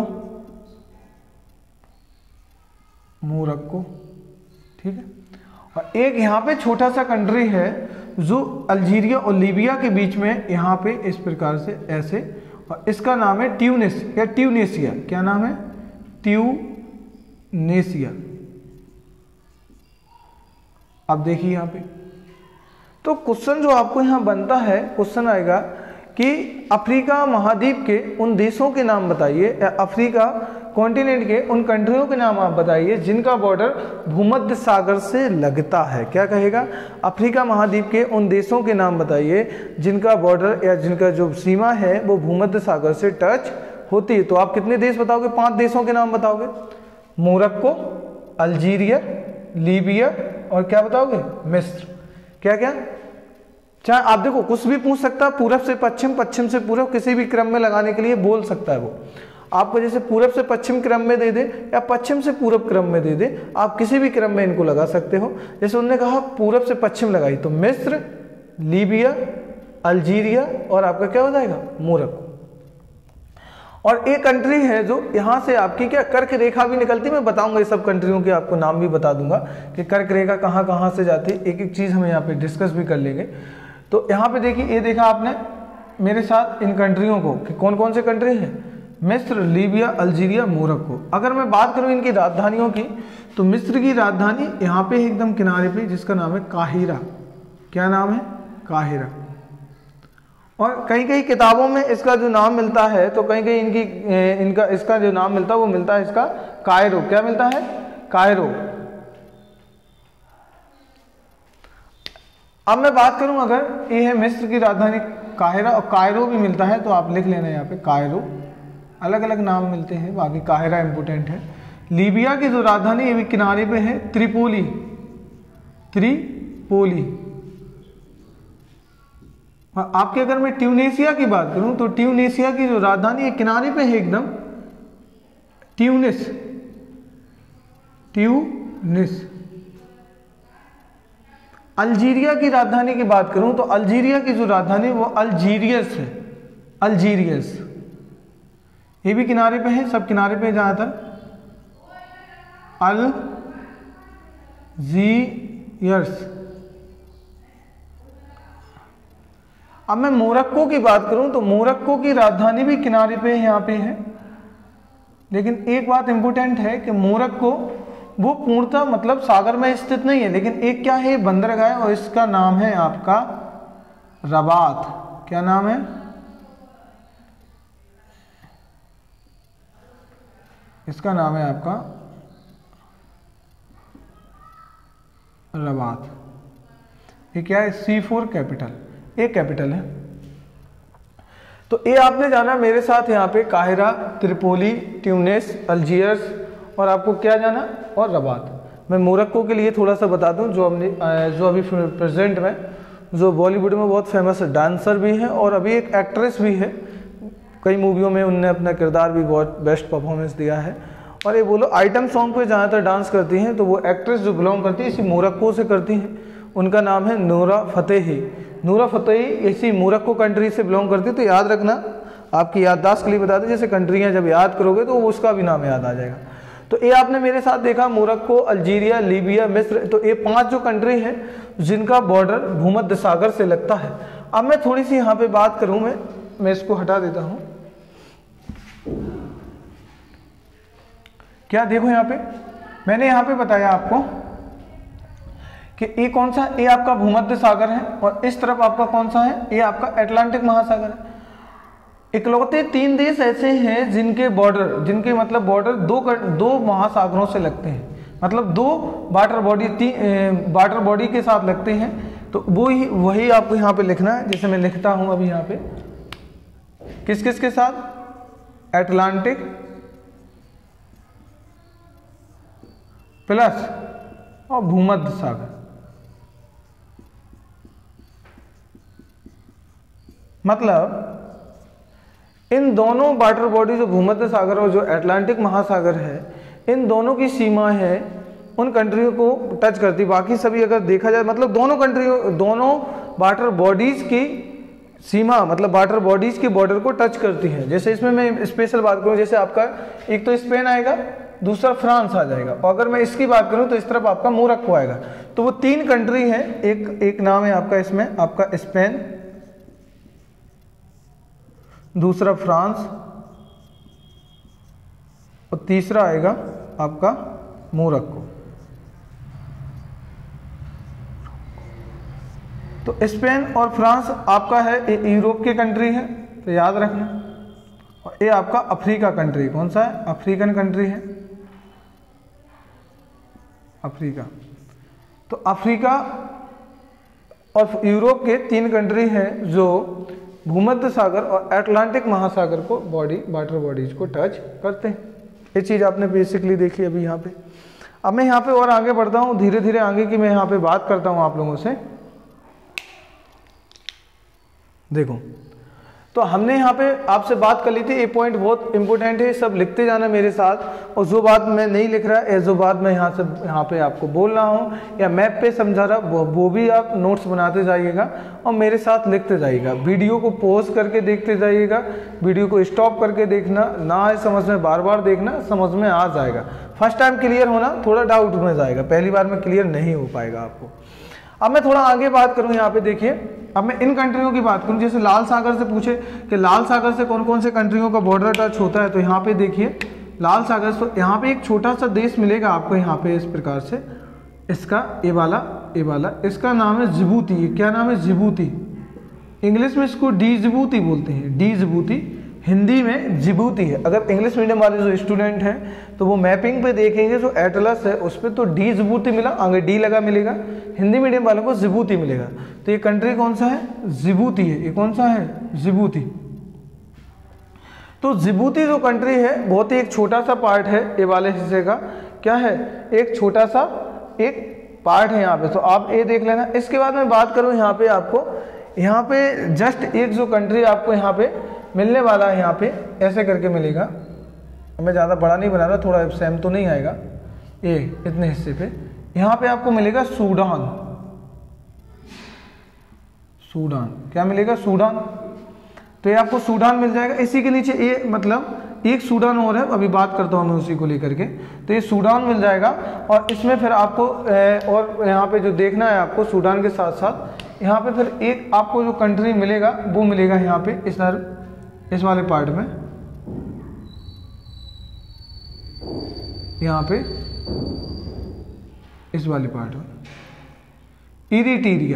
मोरक्को, ठीक है। और एक यहाँ पे छोटा सा कंट्री है जो अल्जीरिया और लीबिया के बीच में, यहाँ पे इस प्रकार से ऐसे, और इसका नाम है ट्यूनिस या ट्यूनेशिया। क्या नाम है? ट्यूनेशिया। अब देखिए यहाँ पे, तो क्वेश्चन जो आपको यहाँ बनता है, क्वेश्चन आएगा कि अफ्रीका महाद्वीप के उन देशों के नाम बताइए, या अफ्रीका कॉन्टिनेंट के उन कंट्रियों के नाम आप बताइए जिनका बॉर्डर भूमध्य सागर से लगता है। क्या कहेगा? अफ्रीका महाद्वीप के उन देशों के नाम बताइए जिनका बॉर्डर या जिनका जो सीमा है वो भूमध्य सागर से टच होती है। तो आप कितने देश बताओगे? 5 देशों के नाम बताओगे। मोरक्को, अल्जीरिया, लीबिया, और क्या बताओगे? मिस्र। क्या क्या? चाहे आप देखो कुछ भी पूछ सकता है, पूरब से पश्चिम, पश्चिम से पूरब, किसी भी क्रम में लगाने के लिए बोल सकता है वो आपको। जैसे पूरब से पश्चिम क्रम में दे दे या पश्चिम से पूरब क्रम में दे दे, आप किसी भी क्रम में इनको लगा सकते हो। जैसे उन्होंने कहा पूरब से पश्चिम लगाई, तो मिस्र, लीबिया, अल्जीरिया, और आपका क्या हो जाएगा? मोरक्को। और एक कंट्री है जो यहाँ से आपकी क्या कर्क रेखा भी निकलती है। मैं बताऊंगा ये सब कंट्रियों के आपको नाम भी बता दूंगा कि कर्क रेखा कहाँ कहाँ से जाती है। एक एक चीज़ हम यहाँ पे डिस्कस भी कर लेंगे। तो यहाँ पे देखिए, ये देखा आपने मेरे साथ इन कंट्रियों को कि कौन कौन से कंट्री हैं? मिस्र, लीबिया, अल्जीरिया, मोरक्को। अगर मैं बात करूँ इनकी राजधानियों की, तो मिस्र की राजधानी यहाँ पे एकदम किनारे पे, जिसका नाम है काहिरा। क्या नाम है? काहिरा। और कई कई किताबों में इसका जो नाम मिलता है, तो कहीं कहीं इसका जो नाम मिलता है वो मिलता है इसका कायरो। क्या मिलता है? कायरो। अब मैं बात करूं, अगर ये है मिस्र की राजधानी काहिरा, और कायरो भी मिलता है, तो आप लिख लेना यहाँ पे कायरो। अलग अलग नाम मिलते हैं, बाकी काहिरा इंपोर्टेंट है। लीबिया की जो राजधानी ये भी किनारे पे है, त्रिपोली। त्रिपोली। आपके अगर मैं ट्यूनेशिया की बात करूं, तो ट्यूनेशिया की जो राजधानी है किनारे पे है एकदम, ट्यूनिस। ट्यूनिस। अल्जीरिया की राजधानी की बात करूं, तो अल्जीरिया की जो राजधानी वो अल्जीरियस है। अल्जीरियस। ये भी किनारे पे है, सब किनारे पे ज्यादातर। अल्जीरियस। अब मैं मोरक्को की बात करूं, तो मोरक्को की राजधानी भी किनारे पे यहाँ पे है। लेकिन एक बात इंपॉर्टेंट है कि मोरक्को वो पूर्णतः मतलब सागर में स्थित नहीं है, लेकिन एक क्या है, बंदरगाह है, और इसका नाम है आपका रबात। क्या नाम है? इसका नाम है आपका रबात। ये क्या है? C4 कैपिटल, एक कैपिटल है। तो ये आपने जाना मेरे साथ यहाँ पे काहिरा, त्रिपोली, ट्यूनिस, अल्जीयर्स, और आपको क्या जाना? और रबात। मैं मोरक्को के लिए थोड़ा सा बता दूं, जो अभी प्रेजेंट में जो बॉलीवुड में बहुत फेमस डांसर भी है और अभी एक एक्ट्रेस भी है। कई मूवियों में उनने अपना किरदार भी बहुत बेस्ट परफॉर्मेंस दिया है। और ये बोलो आइटम सॉन्ग पे ज़्यादातर डांस करती हैं, तो वो एक्ट्रेस जो बिलोंग करती है इसी मोरक्को से करती हैं। उनका नाम है नूरा फतेही। नूरा फतेही इसी मोरक्को कंट्री से बिलोंग करती है। तो याद रखना, आपकी याददाश्त के लिए बता दें, जैसे कंट्रियाँ जब याद करोगे तो उसका भी नाम याद आ जाएगा। तो ये आपने मेरे साथ देखा, मोरक्को, अल्जीरिया, लीबिया, मिस्र। तो ये 5 जो कंट्री है जिनका बॉर्डर भूमध्य सागर से लगता है। अब मैं थोड़ी सी यहाँ पे बात करूँ, मैं इसको हटा देता हूँ। क्या देखो यहाँ पे मैंने यहाँ पे बताया आपको कि ये कौन सा, ये आपका भूमध्य सागर है और इस तरफ आपका कौन सा है, ये आपका अटलांटिक महासागर है। इकलौते 3 देश ऐसे हैं जिनके मतलब बॉर्डर दो महासागरों से लगते हैं, मतलब 2 वाटर बॉडी के साथ लगते हैं। तो वही आपको यहाँ पे लिखना है, जैसे मैं लिखता हूँ अभी यहाँ पे, किस किस के साथ, अटलांटिक प्लस और भूमध्य सागर। मतलब इन दोनों वाटर बॉडी, जो भूमध्य सागर और जो अटलांटिक महासागर है, इन दोनों की सीमा है उन कंट्रियों को टच करती। बाकी सभी अगर देखा जाए मतलब दोनों वाटर बॉडीज की सीमा, मतलब वाटर बॉडीज के बॉर्डर को टच करती है। जैसे इसमें मैं स्पेशल बात करूं, जैसे आपका एक तो स्पेन आएगा, दूसरा फ्रांस आ जाएगा, और अगर मैं इसकी बात करूं तो इस तरफ आपका मोरक्को आएगा। तो वो 3 कंट्री हैं, एक नाम है आपका इसमें आपका स्पेन, दूसरा फ्रांस और तीसरा आएगा आपका मोरक्को। तो स्पेन और फ्रांस आपका है, ये यूरोप की कंट्री है, तो याद रखना। और ये आपका अफ्रीका कंट्री, कौन सा है, अफ्रीकन कंट्री है, अफ्रीका। तो अफ्रीका और यूरोप के 3 कंट्री हैं जो भूमध्य सागर और अटलांटिक महासागर को वाटर बॉडीज को टच करते हैं। ये चीज़ आपने बेसिकली देखी अभी यहाँ पे। अब मैं यहाँ पे और आगे बढ़ता हूँ, धीरे धीरे आगे की मैं यहाँ पे बात करता हूँ आप लोगों से। देखो, तो हमने यहाँ पे आपसे बात कर ली थी, ये पॉइंट बहुत इंपॉर्टेंट है, सब लिखते जाना मेरे साथ। और जो बात मैं नहीं लिख रहा है, जो बात मैं यहाँ पे आपको बोल रहा हूँ या मैप पे समझा रहा, वो भी आप नोट्स बनाते जाइएगा और मेरे साथ लिखते जाइएगा। वीडियो को पॉज करके देखते जाइएगा, वीडियो को स्टॉप करके देखना, ना आए समझ में बार बार देखना, समझ में आ जाएगा। फर्स्ट टाइम क्लियर होना थोड़ा डाउट में जाएगा, पहली बार में क्लियर नहीं हो पाएगा आपको। अब मैं थोड़ा आगे बात करूँ यहाँ पे, देखिए अब मैं इन कंट्रियों की बात करूं। जैसे लाल सागर से पूछे कि लाल सागर से कौन कौन से कंट्रियों का बॉर्डर टच होता है, तो यहाँ पे देखिए लाल सागर से यहाँ पे एक छोटा सा देश मिलेगा आपको यहाँ पे इस प्रकार से, इसका ये वाला इसका नाम है जिबूती। क्या नाम है, जिबूती। इंग्लिश में इसको डी जिबूती बोलते हैं, डी जिबूती, हिंदी में जिबूती है। अगर इंग्लिश मीडियम वाले जो स्टूडेंट हैं तो वो मैपिंग पे देखेंगे, जो एटलस है उस पर तो डी जिबूती मिला, आगे डी लगा मिलेगा। हिंदी मीडियम वालों को जिबूती मिलेगा। तो ये कंट्री कौन सा है, जिबूती है। ये कौन सा है, जिबूती। तो जिबूती जो कंट्री है बहुत ही एक छोटा सा पार्ट है ये वाले हिस्से का, क्या है, एक छोटा सा एक पार्ट है यहाँ पे। तो आप ये देख लेना। इसके बाद मैं बात करूँ यहाँ पे आपको, यहाँ पे जस्ट एक जो कंट्री आपको यहाँ पे मिलने वाला है, यहाँ पे ऐसे करके मिलेगा। मैं ज़्यादा बड़ा नहीं बना रहा, थोड़ा सेम तो नहीं आएगा ये इतने हिस्से पे। यहाँ पे आपको मिलेगा सूडान। सूडान क्या मिलेगा, सूडान। तो ये आपको सूडान मिल जाएगा। इसी के नीचे ये मतलब एक सूडान और है, अभी बात करता हूँ मैं उसी को लेकर के। तो ये सूडान मिल जाएगा और इसमें फिर आपको और यहाँ पे जो देखना है आपको, सूडान के साथ साथ यहाँ पे फिर एक आपको जो कंट्री मिलेगा वो मिलेगा यहाँ पे इस वाले पार्ट में, यहाँ पे इस वाले पार्ट में इरिट्रिया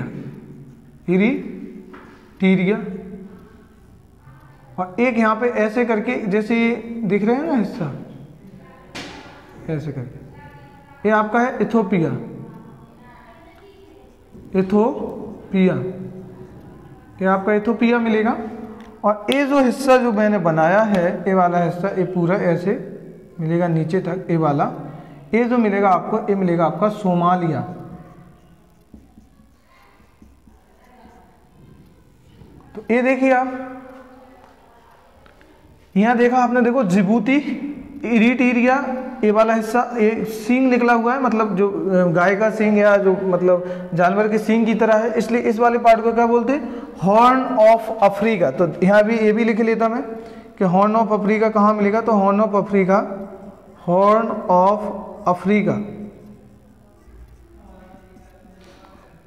और एक यहाँ पे ऐसे करके, जैसे ये दिख रहे हैं ना हिस्सा, ऐसे करके ये आपका है इथोपिया। ये आपका इथोपिया मिलेगा। और ये जो हिस्सा जो मैंने बनाया है, ये वाला हिस्सा, ये पूरा ऐसे मिलेगा नीचे तक, ये वाला, ये जो मिलेगा आपको, ये मिलेगा आपका सोमालिया। तो ये देखिए आप यहाँ देखा आपने, देखो जिबूती, इरिट्रिया, ये वाला हिस्सा, ये सींग निकला हुआ है, मतलब जो गाय का सींग या जो मतलब जानवर के सींग की तरह है, इसलिए इस वाले पार्ट को क्या बोलते हैं, हॉर्न ऑफ अफ्रीका। तो यहाँ भी ये भी लिख लेता मैं कि हॉर्न ऑफ अफ्रीका कहाँ मिलेगा, तो horn of Africa,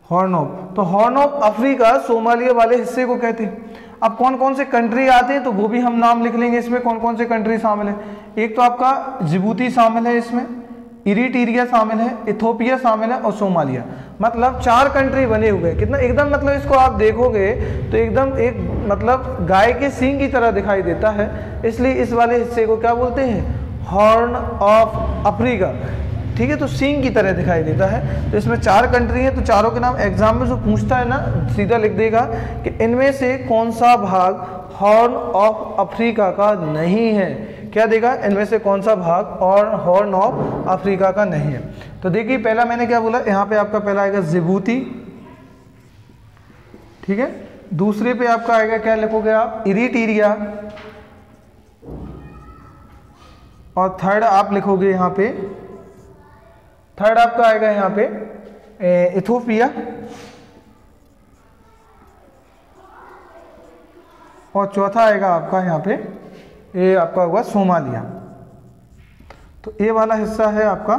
horn of, तो हॉर्न ऑफ अफ्रीका सोमालिया वाले हिस्से को कहते हैं। अब कौन कौन से कंट्री आते हैं तो वो भी हम नाम लिख लेंगे। इसमें कौन कौन से कंट्री शामिल है, एक तो आपका जिबूती शामिल है, इसमें इरिट्रिया शामिल है, इथोपिया शामिल है और सोमालिया। मतलब 4 कंट्री बने हुए हैं। कितना एकदम, मतलब इसको आप देखोगे तो एकदम एक मतलब गाय के सींग की तरह दिखाई देता है, इसलिए इस वाले हिस्से को क्या बोलते हैं, हॉर्न ऑफ अफ्रीका। ठीक है, तो सींग की तरह दिखाई देता है। तो इसमें 4 कंट्री है, तो चारों के नाम एग्जाम में जो पूछता है ना सीधा लिख देगा कि इनमें से कौन सा भाग हॉर्न ऑफ अफ्रीका का नहीं है। क्या देगा, इनमें से कौन सा भाग और हॉर्न ऑफ अफ्रीका का नहीं है। तो देखिए पहला मैंने क्या बोला, यहाँ पे आपका पहला आएगा जिबूती, ठीक है। दूसरे पे आपका आएगा, क्या लिखोगे आप, इरिट्रिया, और थर्ड आप लिखोगे यहाँ पे, थर्ड आपका आएगा यहाँ पे इथोपिया, और चौथा आएगा आपका यहाँ पे ये आपका होगा सोमालिया। तो ये वाला हिस्सा है आपका,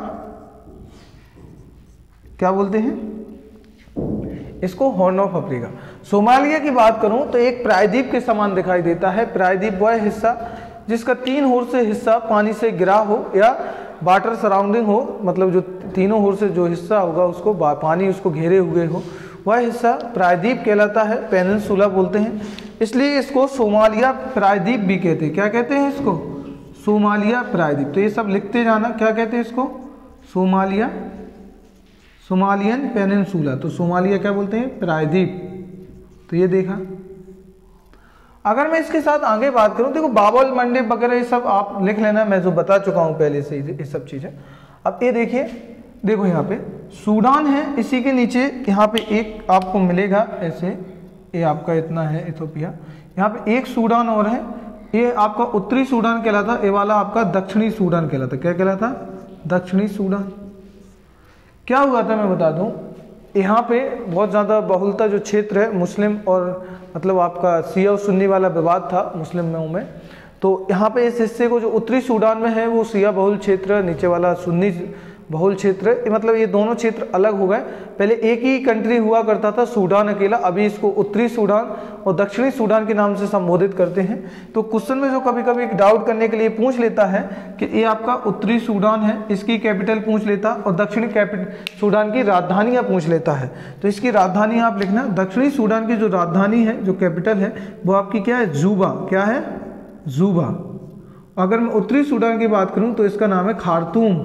क्या बोलते हैं इसको, हॉर्न ऑफ अफ्रीका। सोमालिया की बात करूं तो एक प्रायद्वीप के समान दिखाई देता है। प्रायद्वीप वह हिस्सा जिसका 3 ओर से हिस्सा पानी से घिरा हो या वाटर सराउंडिंग हो, मतलब जो तीनों ओर से जो हिस्सा होगा उसको पानी उसको घेरे हुए हो, वह हिस्सा प्रायद्वीप कहलाता है, पेनिनसुला बोलते हैं। इसलिए इसको सोमालिया प्रायद्वीप भी कहते हैं। क्या कहते हैं इसको, सोमालिया प्रायद्वीप। तो ये सब लिखते जाना, क्या कहते हैं इसको, सोमालिया, सोमालियन पेनिनसुला। तो सोमालिया क्या बोलते हैं, प्रायद्वीप। तो ये देखा। अगर मैं इसके साथ आगे बात करूं, देखो बाबल मंडप वगैरह ये सब आप लिख लेना, मैं जो बता चुका हूं पहले से ये सब चीजें। अब ये देखिए, देखो यहाँ पे सूडान है, इसी के नीचे यहाँ पे एक आपको मिलेगा ऐसे, ये आपका इतना है इथोपिया, यहाँ पे एक सूडान और है, ये आपका उत्तरी सूडान कहलाता, ये वाला आपका दक्षिणी सूडान कहलाता। क्या कहलाता, दक्षिणी सूडान। क्या हुआ था मैं बता दूं, यहाँ पे बहुत ज़्यादा बहुलता जो क्षेत्र है मुस्लिम और मतलब आपका शिया और सुन्नी वाला विवाद था मुस्लिमों में। तो यहाँ पे इस हिस्से को जो उत्तरी सूडान में है वो शिया बहुल क्षेत्र, नीचे वाला सुन्नी बहुल क्षेत्र, मतलब ये दोनों क्षेत्र अलग हो गए। पहले एक ही कंट्री हुआ करता था सूडान अकेला, अभी इसको उत्तरी सूडान और दक्षिणी सूडान के नाम से संबोधित करते हैं। तो क्वेश्चन में जो कभी कभी डाउट करने के लिए पूछ लेता है कि ये आपका उत्तरी सूडान है, इसकी कैपिटल पूछ लेता, और दक्षिणी सूडान की राजधानियाँ पूछ लेता है। तो इसकी राजधानी आप लिखना, दक्षिणी सूडान की जो राजधानी है, जो कैपिटल है, वो आपकी क्या है, जूबा। क्या है, जूबा। अगर मैं उत्तरी सूडान की बात करूँ तो इसका नाम है खार्तूम।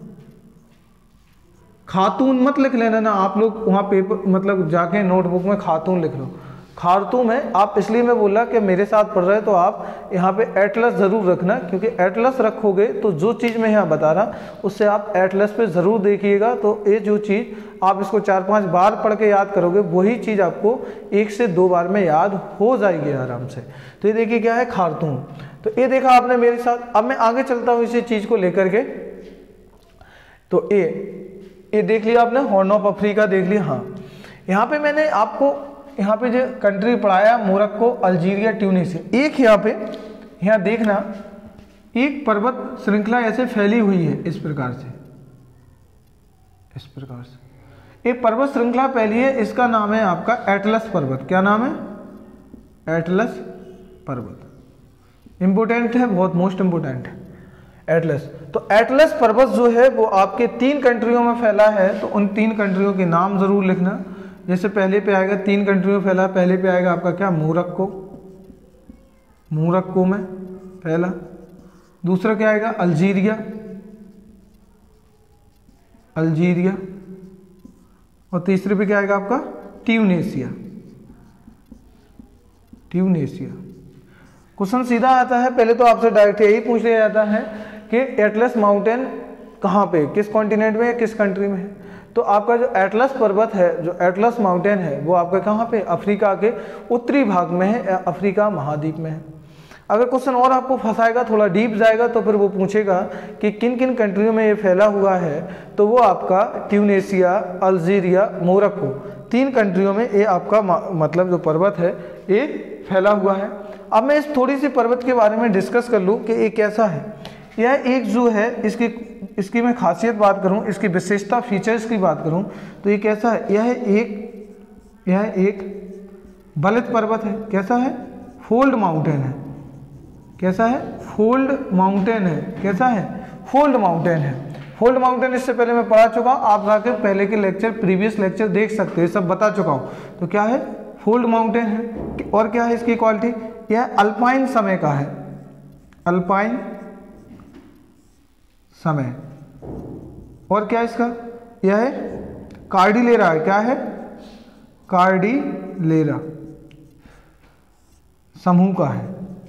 खातून मत लिख लेना ना आप लोग, वहाँ पेपर मतलब जाके नोटबुक में खातून लिख लो, खार्तूम है। आप इसलिए मैं बोला कि मेरे साथ पढ़ रहे तो आप यहाँ पे एटलस ज़रूर रखना, क्योंकि एटलस रखोगे तो जो चीज़ मैं यहाँ बता रहा उससे आप एटलस पे ज़रूर देखिएगा। तो ये जो चीज़ आप इसको 4-5 बार पढ़ के याद करोगे, वही चीज़ आपको 1 से 2 बार में याद हो जाएगी आराम से। तो ये देखिए क्या है, खार्तूम। तो ये देखा आपने मेरे साथ। अब मैं आगे चलता हूँ इसी चीज़ को लेकर के। तो ये देख लिया आपने, हॉर्न ऑफ अफ्रीका देख लिया। हाँ, यहाँ पे मैंने आपको यहाँ पे जो कंट्री पढ़ाया, मोरक्को, अल्जीरिया, ट्यूनीसिया। एक यहाँ पे, यहाँ देखना, एक पर्वत श्रृंखला ऐसे फैली हुई है इस प्रकार से, इस प्रकार से एक पर्वत श्रृंखला फैली है, इसका नाम है आपका एटलस पर्वत। क्या नाम है, एटलस पर्वत। इम्पोर्टेंट है, बहुत मोस्ट इम्पोर्टेंट है एटलस। तो एटलस पर्वत जो है वो आपके 3 कंट्रियों में फैला है, तो उन 3 कंट्रियों के नाम जरूर लिखना। जैसे पहले पे आएगा, 3 कंट्रियों में फैला, पहले पे आएगा आपका क्या, मोरक्को, मोरक्को में फैला। दूसरा क्या आएगा, अल्जीरिया, अल्जीरिया। और तीसरे पे क्या आएगा आपका, ट्यूनीसिया, ट्यूनीसिया। क्वेश्चन सीधा आता है, पहले तो आपसे डायरेक्ट यही पूछ लिया जाता है कि एटलस माउंटेन कहाँ पे, किस कॉन्टिनेंट में है, किस कंट्री में है। तो आपका जो एटलस पर्वत है, जो एटलस माउंटेन है, वो आपका कहाँ पे, अफ्रीका के उत्तरी भाग में है, अफ्रीका महाद्वीप में है। अगर क्वेश्चन और आपको फंसाएगा, थोड़ा डीप जाएगा, तो फिर वो पूछेगा कि किन किन कंट्रियों में ये फैला हुआ है, तो वो आपका ट्यूनीसिया, अल्जीरिया, मोरक्को, 3 कंट्रियों में ये आपका मतलब जो पर्वत है ये फैला हुआ है। अब मैं इस थोड़ी सी पर्वत के बारे में डिस्कस कर लूँ कि ये कैसा है। यह एक जो है, इसकी मैं खासियत बात करूं, इसकी विशेषता फीचर्स की बात करूं, तो ये कैसा है, यह एक यह एक बलित पर्वत है। कैसा है? फोल्ड माउंटेन है। कैसा है? फोल्ड माउंटेन है। कैसा है? फोल्ड माउंटेन है। फोल्ड माउंटेन इससे पहले मैं पढ़ा चुका हूँ, आप जाके पहले के लेक्चर, प्रीवियस लेक्चर देख सकते हो, सब बता चुका हूँ। तो क्या है? फोल्ड माउंटेन है। और क्या है इसकी क्वालिटी? यह अल्पाइन समय का है। अल्पाइन समय। और क्या इसका? यह है कार्डिलेरा है। क्या है? कार्डिलेरा समूह का है।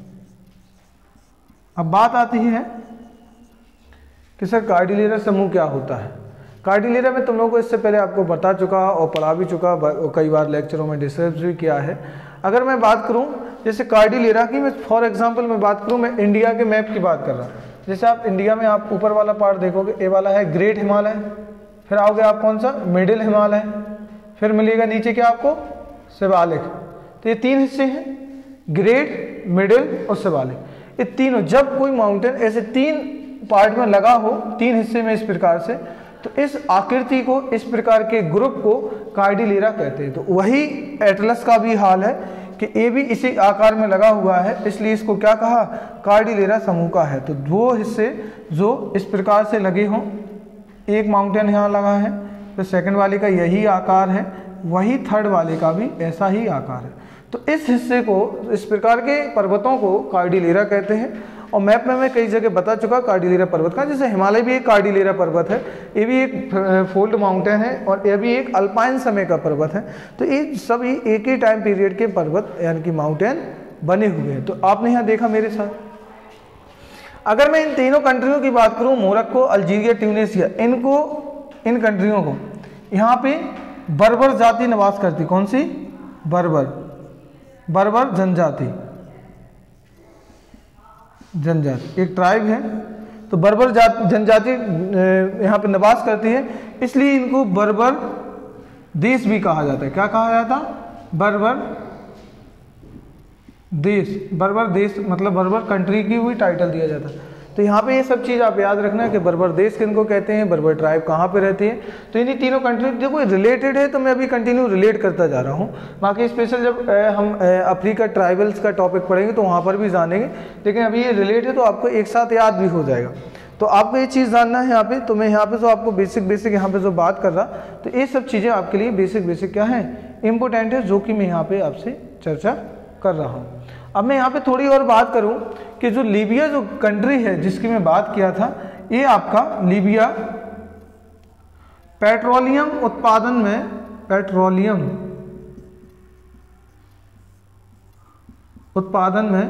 अब बात आती है कि सर कार्डिलेरा समूह क्या होता है। कार्डिलेरा में तुम लोगों को इससे पहले आपको बता चुका और पढ़ा भी चुका, और कई बार लेक्चरों में डिस्कस भी किया है। अगर मैं बात करूं जैसे कार्डिलेरा की, मैं फॉर एग्जांपल मैं बात करूं, मैं इंडिया के मैप की बात कर रहा हूं। जैसे आप इंडिया में आप ऊपर वाला पार्ट देखोगे, ए वाला है ग्रेट हिमालय, फिर आओगे आप कौन सा? मिडिल हिमालय, फिर मिलेगा नीचे क्या आपको? शिवालिक। तो ये तीन हिस्से हैं, ग्रेट, मिडिल और शिवालिक। ये तीनों, जब कोई माउंटेन ऐसे तीन पार्ट में लगा हो, तीन हिस्से में इस प्रकार से, तो इस आकृति को, इस प्रकार के ग्रुप को कार्डिलेरा कहते हैं। तो वही एटलस का भी हाल है कि ये भी इसी आकार में लगा हुआ है, इसलिए इसको क्या कहा? कार्डिलेरा समूह का है। तो दो हिस्से जो इस प्रकार से लगे हों, एक माउंटेन यहाँ लगा है, तो सेकंड वाले का यही आकार है, वही थर्ड वाले का भी ऐसा ही आकार है। तो इस हिस्से को, इस प्रकार के पर्वतों को कार्डिलेरा कहते हैं। और मैप में मैं कई जगह बता चुका कार्डिलेरा पर्वत का। जैसे हिमालय भी एक कार्डिलेरा पर्वत है, ये भी एक फोल्ड माउंटेन है, और यह भी एक अल्पाइन समय का पर्वत है। तो ये सभी एक ही टाइम पीरियड के पर्वत यानी कि माउंटेन बने हुए हैं। तो आपने यहाँ देखा मेरे साथ, अगर मैं इन तीनों कंट्रियों की बात करूँ, मोरक्को, अल्जीरिया, ट्यूनीसिया, इनको, इन कंट्रियों को, यहाँ पे बर्बर जाति निवास करती। कौन सी? बर्बर जनजाति एक ट्राइब है। तो बर्बर जनजाति यहाँ पे निवास करती है, इसलिए इनको बर्बर देश भी कहा जाता है। क्या कहा जाता? बर्बर देश मतलब बर्बर कंट्री की हुई टाइटल दिया जाता है। तो यहाँ पे ये सब चीज़ आप याद रखना कि बर्बर देश किनको कहते हैं, बर्बर ट्राइब कहाँ पे रहती है। तो इन्हीं तीनों कंट्री देखो रिलेटेड है, तो मैं अभी कंटिन्यू रिलेट करता जा रहा हूँ। बाकी स्पेशल जब हम अफ्रीका ट्राइबल्स का टॉपिक पढ़ेंगे तो वहाँ पर भी जानेंगे, लेकिन अभी ये रिलेट है तो आपको एक साथ याद भी हो जाएगा। तो आपको ये चीज़ जानना है यहाँ पे। तो मैं यहाँ पे जो आपको बेसिक यहाँ पे जो बात कर रहा, तो ये सब चीज़ें आपके लिए बेसिक क्या है? इम्पोर्टेंट है, जो कि मैं यहाँ पे आपसे चर्चा कर रहा हूँ। अब मैं यहाँ पे थोड़ी और बात करूँ कि जो लीबिया जो कंट्री है जिसकी मैं बात किया था, ये आपका लीबिया पेट्रोलियम उत्पादन में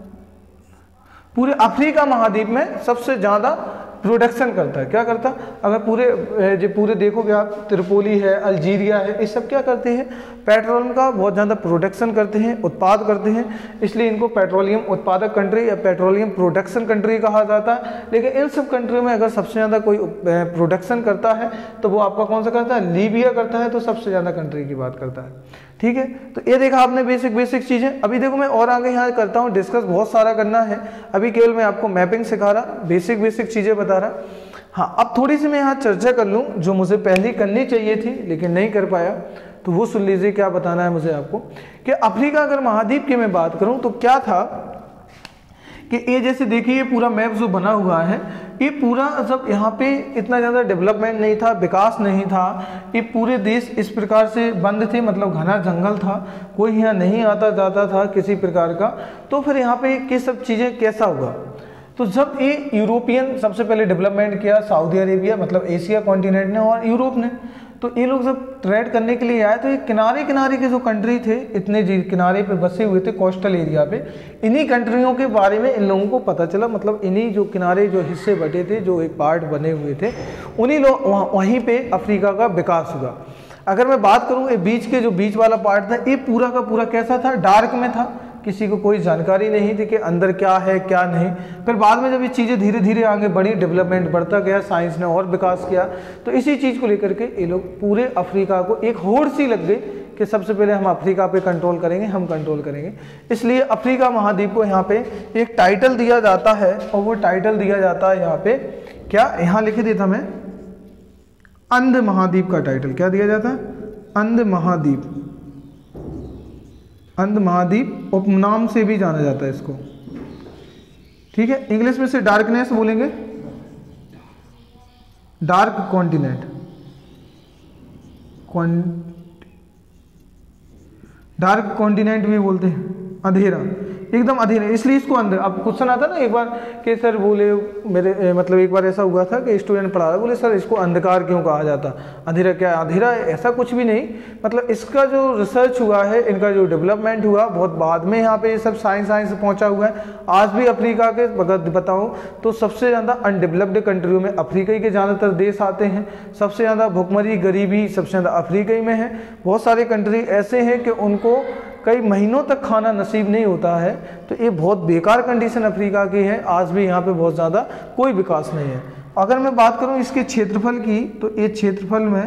पूरे अफ्रीका महाद्वीप में सबसे ज़्यादा प्रोडक्शन करता है। क्या करता? अगर पूरे देखोगे आप, त्रिपोली है, अल्जीरिया है, ये सब क्या करते हैं? पेट्रोलियम का बहुत ज़्यादा प्रोडक्शन करते हैं, उत्पाद करते हैं, इसलिए इनको पेट्रोलियम उत्पादक कंट्री या पेट्रोलियम प्रोडक्शन कंट्री कहा जाता है। लेकिन इन सब कंट्रियों में अगर सबसे ज़्यादा कोई प्रोडक्शन करता है तो वो आपका कौन सा करता है? लीबिया करता है। तो सबसे ज़्यादा कंट्री की बात करता है। ठीक है, तो ये देखा आपने बेसिक चीज़ें। अभी देखो मैं और आगे यहाँ करता हूँ, डिस्कस बहुत सारा करना है। अभी केवल मैं आपको मैपिंग सिखा रहा, बेसिक चीज़ें बता रहा। हाँ, अब थोड़ी सी मैं यहाँ चर्चा कर लूँ जो मुझे पहले करनी चाहिए थी लेकिन नहीं कर पाया, तो वो सुन लीजिए क्या बताना है मुझे आपको। कि अफ्रीका अगर महाद्वीप की मैं बात करूँ तो क्या था कि ये जैसे देखिए ये पूरा मैप जो बना हुआ है, ये पूरा जब यहाँ पे इतना ज़्यादा डेवलपमेंट नहीं था, विकास नहीं था, ये पूरे देश इस प्रकार से बंद थे, मतलब घना जंगल था, कोई यहाँ नहीं आता जाता था किसी प्रकार का। तो फिर यहाँ पे ये सब चीज़ें कैसा हुआ? तो जब ये यूरोपियन सबसे पहले डेवलपमेंट किया, सऊदी अरेबिया मतलब एशिया कॉन्टिनेंट ने और यूरोप ने, तो ये लोग जब ट्रेड करने के लिए आए तो ये किनारे के जो कंट्री थे, इतने किनारे पे बसे हुए थे कोस्टल एरिया पे, इन्हीं कंट्रियों के बारे में इन लोगों को पता चला। मतलब इन्हीं जो किनारे जो हिस्से बटे थे, जो एक पार्ट बने हुए थे, उन्हीं लोग वहीं पे अफ्रीका का विकास हुआ। अगर मैं बात करूँ ये बीच वाला पार्ट था, ये पूरा का पूरा कैसा था? डार्क में था, किसी को कोई जानकारी नहीं थी कि अंदर क्या है क्या नहीं। फिर बाद में जब ये चीज़ें धीरे धीरे आगे बढ़ी, डेवलपमेंट बढ़ता गया, साइंस ने और विकास किया, तो इसी चीज़ को लेकर के ये लोग पूरे अफ्रीका को एक होड़ सी लग गई कि सबसे पहले हम अफ्रीका पे कंट्रोल करेंगे, हम कंट्रोल करेंगे। इसलिए अफ्रीका महाद्वीप को यहाँ पे एक टाइटल दिया जाता है, और वो टाइटल दिया जाता है यहाँ पे क्या, यहाँ लिख देता मैं, अंध महाद्वीप का टाइटल क्या दिया जाता है? अंध महाद्वीप। अंध महाद्वीप उपनाम से भी जाना जाता है इसको, ठीक है। इंग्लिश में से डार्कनेस बोलेंगे, डार्क कॉन्टिनेंट, डार्क कॉन्टिनेंट भी बोलते हैं, अंधेरा, एकदम अंधेरा, इसलिए इसको अंधेरा। अब क्वेश्चन आता ना एक बार कि सर बोले मेरे मतलब एक बार ऐसा हुआ था कि स्टूडेंट पढ़ा रहा, बोले सर इसको अंधकार क्यों कहा जाता, अंधेरा क्या अंधेरा, ऐसा कुछ भी नहीं। मतलब इसका जो रिसर्च हुआ है, इनका जो डेवलपमेंट हुआ बहुत बाद में, यहाँ पे ये सब साइंस पहुंचा हुआ है। आज भी अफ्रीका के अगर बताऊँ तो सबसे ज़्यादा अनडेवलप्ड कंट्रियों में अफ्रीका के ज़्यादातर देश आते हैं, सबसे ज़्यादा भुखमरी गरीबी सबसे ज़्यादा अफ्रीका में है। बहुत सारे कंट्री ऐसे हैं कि उनको कई महीनों तक खाना नसीब नहीं होता है, तो ये बहुत बेकार कंडीशन अफ्रीका की है। आज भी यहाँ पे बहुत ज़्यादा कोई विकास नहीं है। अगर मैं बात करूँ इसके क्षेत्रफल की, तो ये क्षेत्रफल में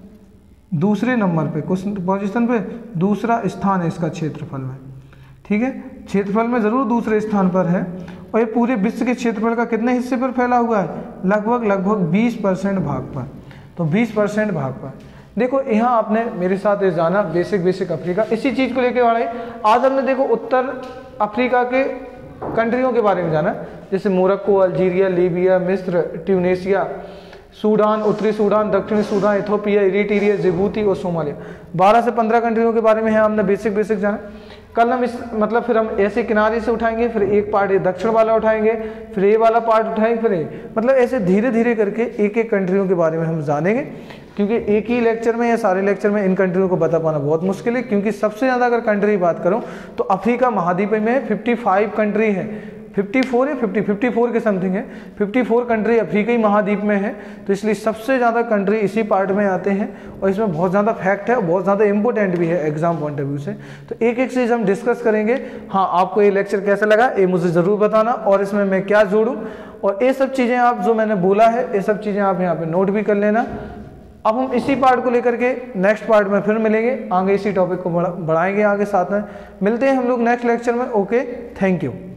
दूसरे नंबर पे, पोजीशन पे दूसरा स्थान है इसका क्षेत्रफल में, ठीक है। क्षेत्रफल में ज़रूर दूसरे स्थान पर है। और ये पूरे विश्व के क्षेत्रफल का कितने हिस्से पर फैला हुआ है, लगभग 20% भाग पर, तो 20% भाग पर। देखो यहाँ आपने मेरे साथ ये जाना बेसिक अफ्रीका, इसी चीज़ को लेके बढ़े। आज हमने देखो उत्तर अफ्रीका के कंट्रियों के बारे में जाना, जैसे मोरक्को, अल्जीरिया, लीबिया, मिस्र, ट्यूनीसिया, सूडान, उत्तरी सूडान, दक्षिणी सूडान, इथोपिया, इरिट्रिया, जिबूती और सोमालिया। 12 से 15 कंट्रियों के बारे में है हमने बेसिक जाना। कल हम इस मतलब फिर हम ऐसे किनारे से उठाएंगे, फिर एक पार्ट ये दक्षिण वाला उठाएंगे, फिर ये वाला पार्ट उठाएंगे, फिर ये, मतलब ऐसे धीरे धीरे करके एक एक कंट्रियों के बारे में हम जानेंगे। क्योंकि एक ही लेक्चर में या सारे लेक्चर में इन कंट्रियों को बता पाना बहुत मुश्किल है। क्योंकि सबसे ज़्यादा अगर कंट्री की बात करूं तो अफ्रीका महाद्वीप में 55 कंट्री है, 54 या 54 के समथिंग है, 54 कंट्री अफ्रीकी महाद्वीप में है। तो इसलिए सबसे ज़्यादा कंट्री इसी पार्ट में आते हैं और इसमें बहुत ज़्यादा फैक्ट है और बहुत ज़्यादा इंपॉर्टेंट भी है एग्जाम पॉइंट ऑफ व्यू से। तो एक एक चीज़ हम डिस्कस करेंगे। हाँ, आपको ये लेक्चर कैसा लगा ये मुझे ज़रूर बताना, और इसमें मैं क्या जोड़ूँ, और ये सब चीज़ें आप जो मैंने बोला है ये सब चीज़ें आप यहाँ पर नोट भी कर लेना। अब हम इसी पार्ट को लेकर के नेक्स्ट पार्ट में फिर मिलेंगे, आगे इसी टॉपिक को बढ़ाएंगे, आगे साथ में मिलते हैं हम लोग नेक्स्ट लेक्चर में। Okay, thank you.